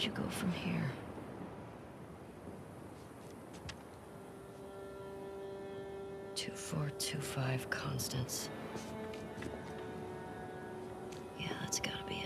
did you go from here? Two, 4, 2, 5 constants. Yeah, that's gotta be it.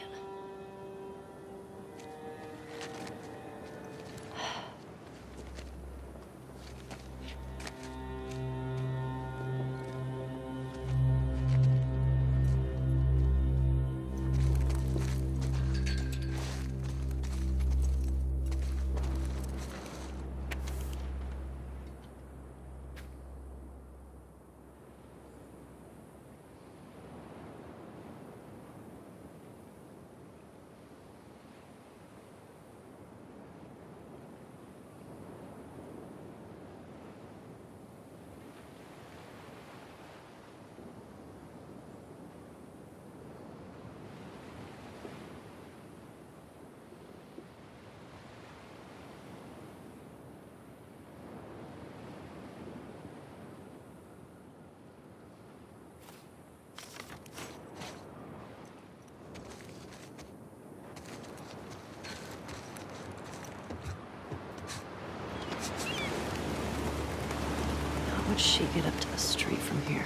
How would she get up to the street from here?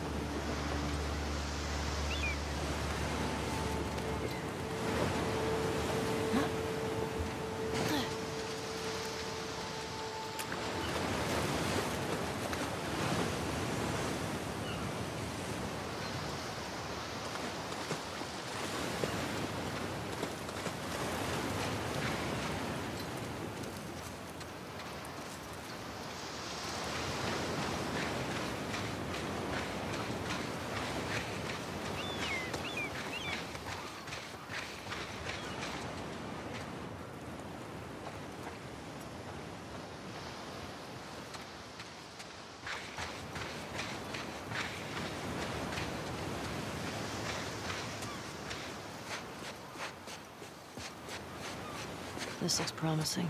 This looks promising.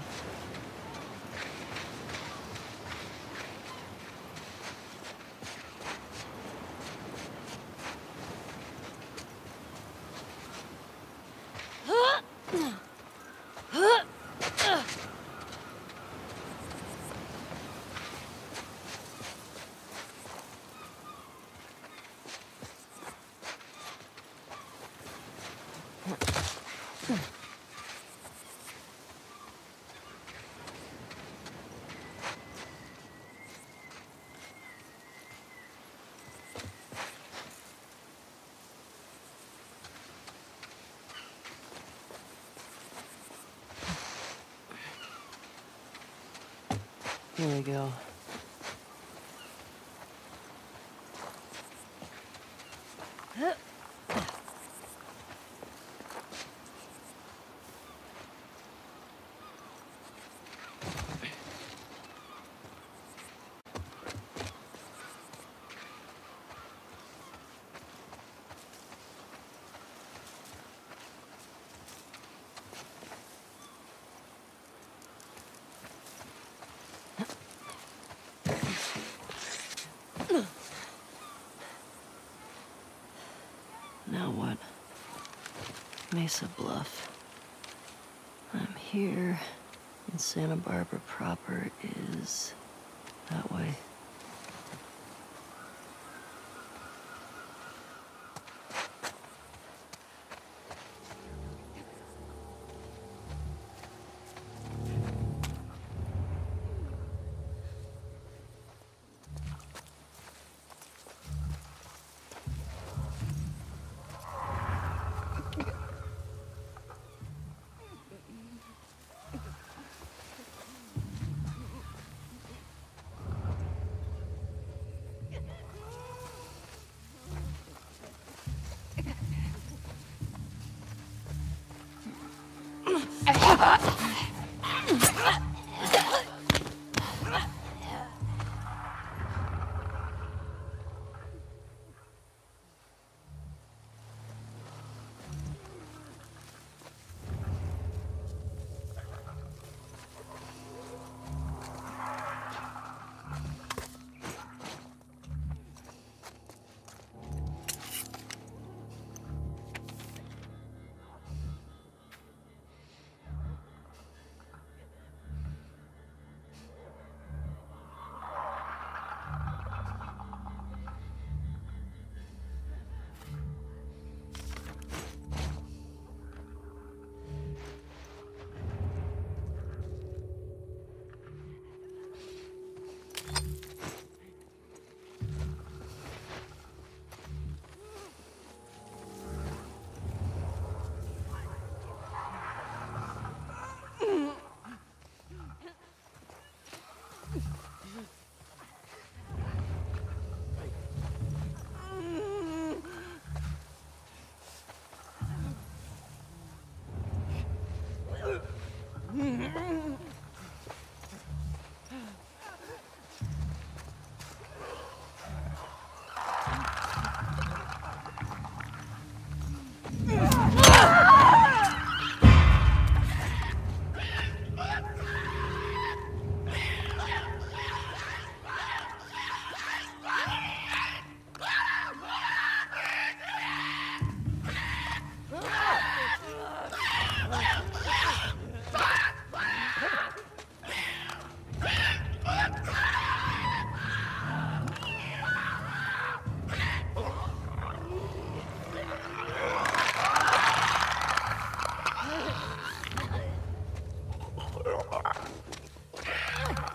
Here we go. Now what? Mesa Bluff. I'm here, and Santa Barbara proper is that way.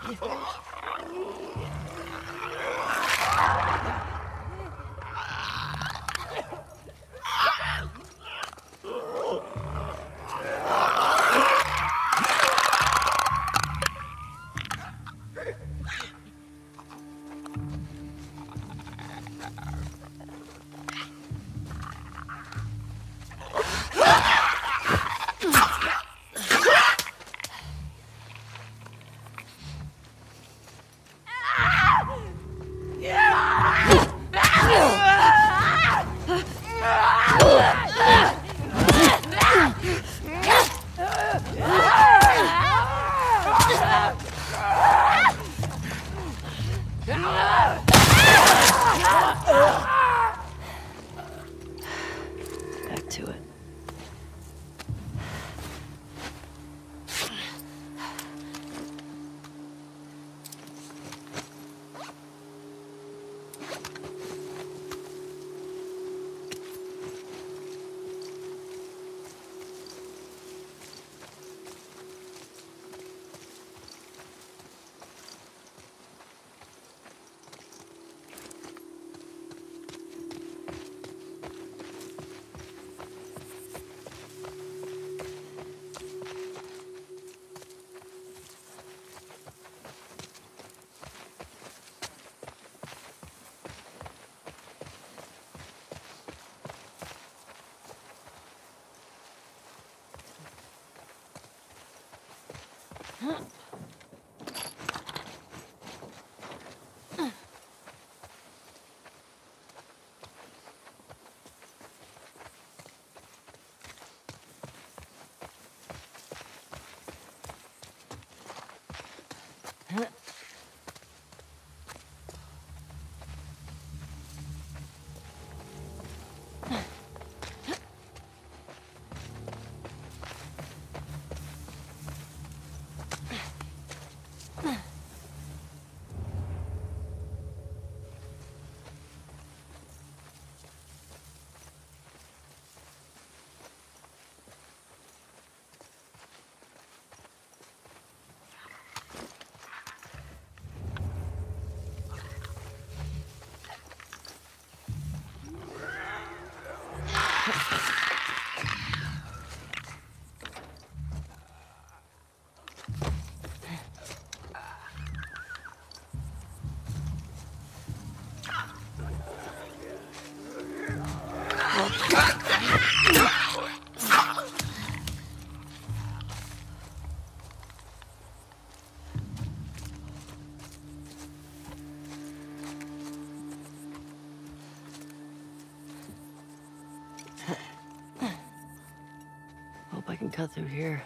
Back to it. Hope I can cut through here.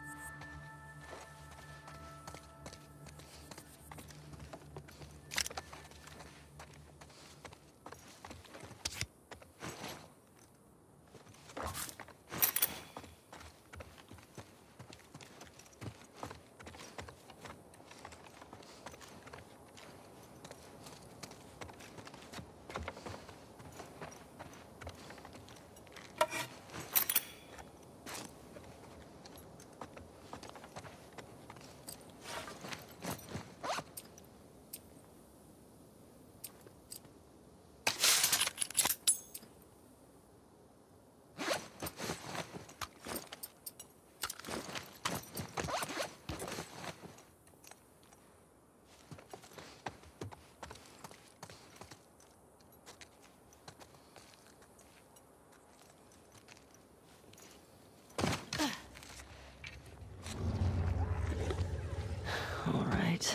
All right.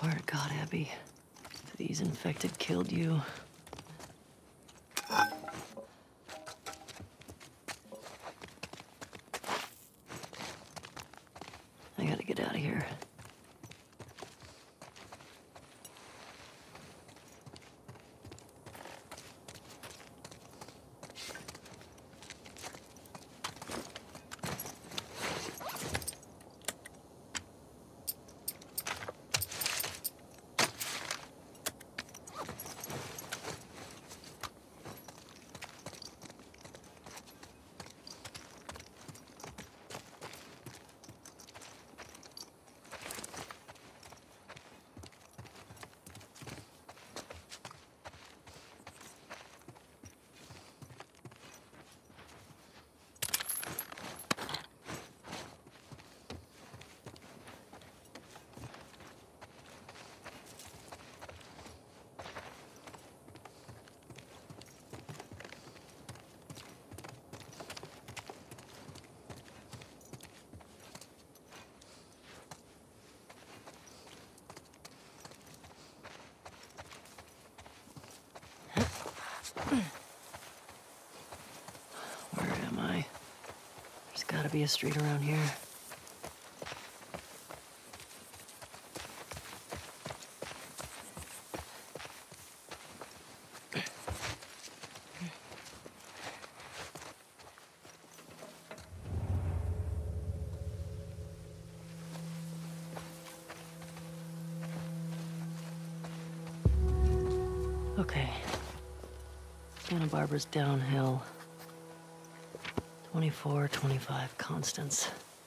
swear to God, Abby, if these infected killed you. I gotta get out of here. Where am I? There's gotta be a street around here. Okay. Santa Barbara's downhill. 24, 25 constants.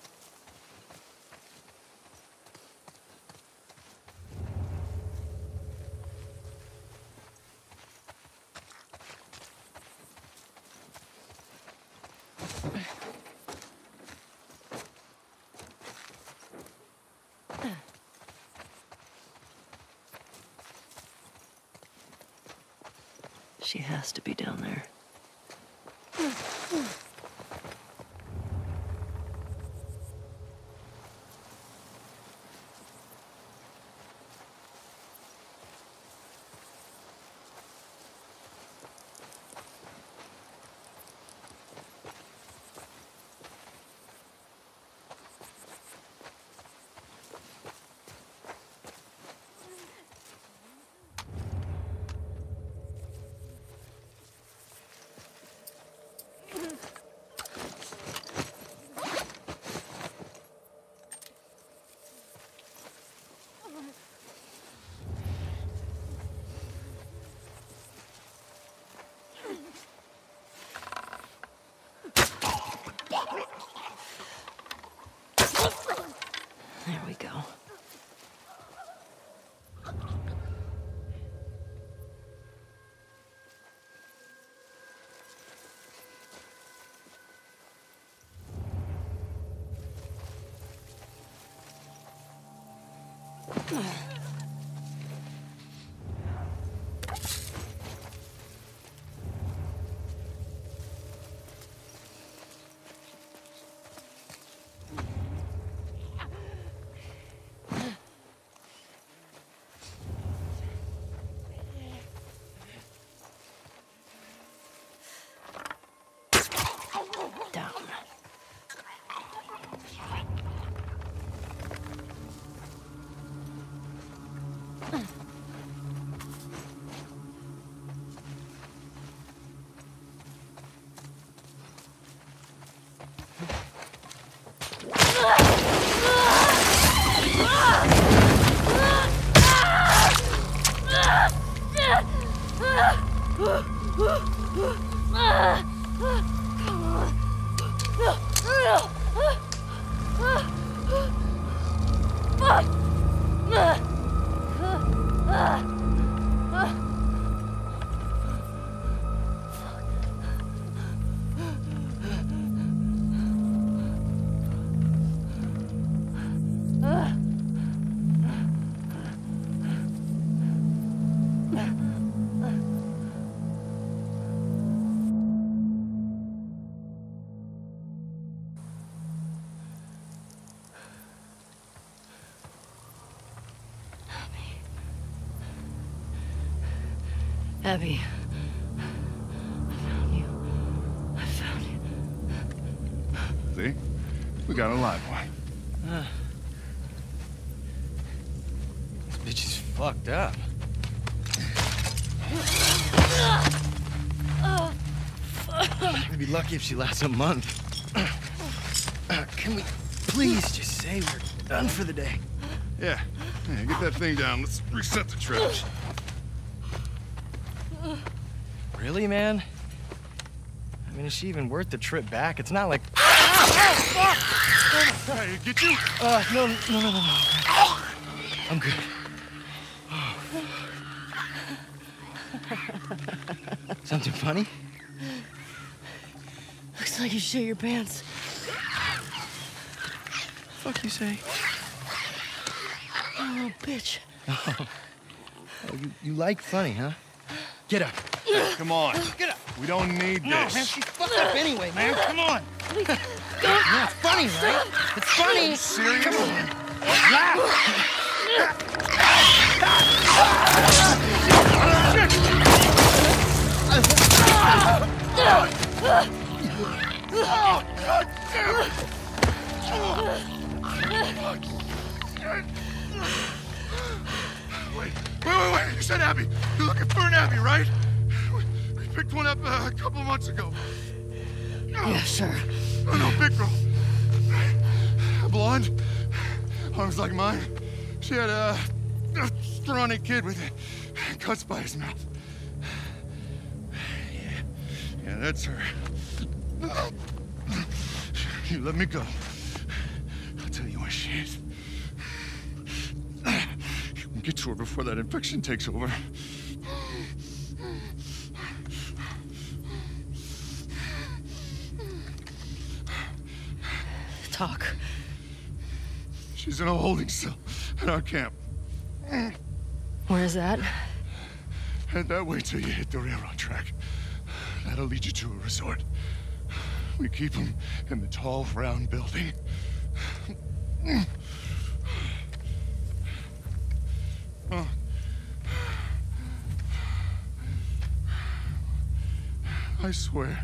She has to be down there. There we go. Down. Abby. I found you. See? We got a live one. This bitch is fucked up. We'd be lucky if she lasts a month. Can we please just say we're done for the day? Yeah, get that thing down. Let's reset the trash. Really, man? I mean, is she even worth the trip back? It's not like... Hey, get you? No. I'm good. Something funny? Looks like you shit your pants. Fuck you say? Oh, bitch. Oh, you like funny, huh? Get up. Come on. Get up. We don't need No, this. man, she's fucked up anyway, man. Come on. Please, don't. Yeah, it's funny, right? It's funny. Serious? Come on. Laugh. Wait. You said Abby. You're looking for an Abby, right? We picked one up a couple months ago. Yeah, sure. Oh, no, big girl. Blonde. Arms like mine. She had a scrawny kid with cuts by his mouth. Yeah, that's her. You let me go. I'll tell you where she is. You can get to her before that infection takes over. Talk. She's in a holding cell at our camp. Where is that? Head that way till you hit the railroad track. That'll lead you to a resort. We keep them in the tall, round building. Oh. I swear.